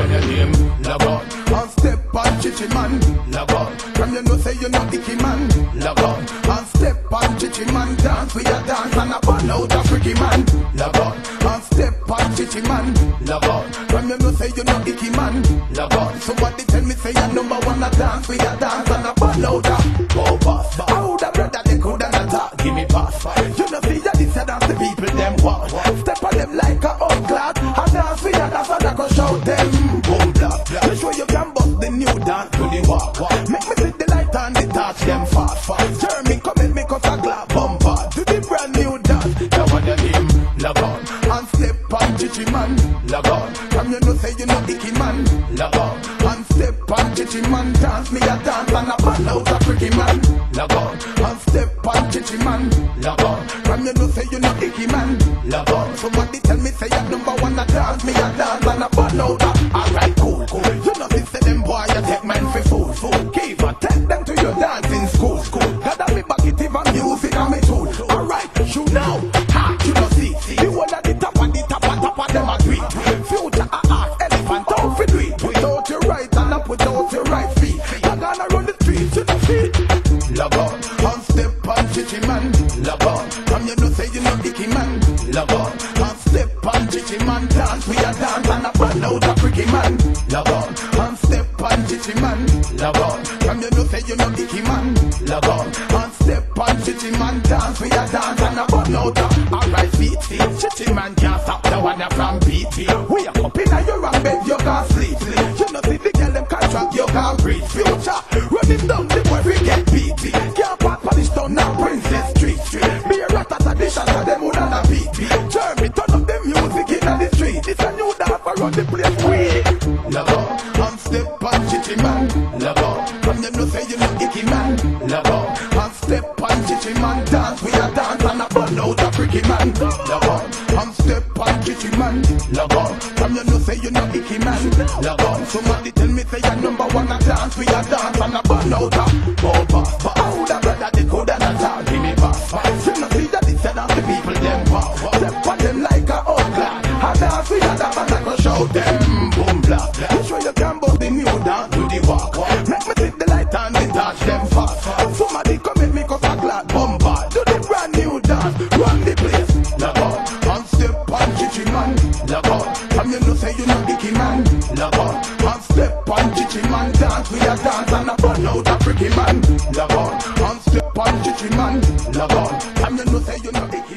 when your name log on. And step on chichi man, log on. From you know say you know icky man, log on. And step on chichi man, dance with your dance and a burn out a freaky man, log on. And step on chichi man, log on. From you know say you know icky man, log on. Somebody tell me say you number one a dance with your dance and a burn out a go pass. How the brother they coulda not talk, give me pass. You know see ya this a dance the people them want. Step on them like a old cloud. And dance with your dance and I go shout them boom blah blah. Make sure you can bust the new dance to the walk. Make me see the light and the touch them fast fast. Jeremy come and make us a glad bumper to the brand new dance. Now what your name log on. And step on chichi man, log on. From you know say you know icky man, log on. And step on chichi man, dance me a dance and a burn out a freaky man, log on. And step on chichi man, log on. From you know say you know icky man, log on. Somebody tell me say you number one a dance, me a dance and a burn out a. Alright cool, cool. You know this say them boy you take man for fool, fool. Give and take them to your dancing school, school. Gather me back it even music and me tool. Alright, you now, ha, you know see. The one at the top and the top and top of them agree. Future a art, elephant don't fit it. Put out your right and up put out your right feet. You're gonna run the streets, you know see. Log on, and step on chichi man, log on. From you know say you know icky man, log on. And step on chichi man, dance we a dance and a burn out a freaky man, log on. And step on chichi man, log on. From you know say you know icky man, log on. And step on chichi man, dance we a dance and a burn out a. Alright feet, chichi man can't stop the one from beat. We are up in your wrong bed, you can't sleep. You know see the girl them contract, you can't breathe. Future, running down the boy we get beat. Can't part punish down now Princess Street. Me a rat at a dish and them would not beat. Jeremy turn up the music in the street. It's a new dance around the place we log on. And step on chichi man, log on. From you know say you know icky man, log on. And step on chichi man, dance we a dance and a burn out a freaky man, log on. And step on chichi man, log on. From you know say you know icky man, log on. Somebody tell me say you number one a dance we a dance and a burn out a go pass. But how the brother they coulda not talk, give me pass. You know see that this a dance the people them want. Step on them like a old glad. And dance we a dance and I go shout them boom blah blah. Make sure you can bust the new dance to the walk. Make me see the light and the touch them fast. Somebody come and make us a glad bumper. Do the brand new dance, run the place, log on. And step on chichi man, log on. From you know say you know icky man, log on. And step on chichi man, dance we a dance and a burn out a freaky man, log on. And step on chichi man, log on. From you know say you know icky